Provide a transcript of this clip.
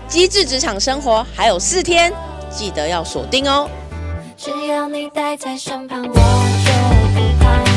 机智职场生活还有4天，记得要锁定哦。 只要你待在身旁，我就不怕。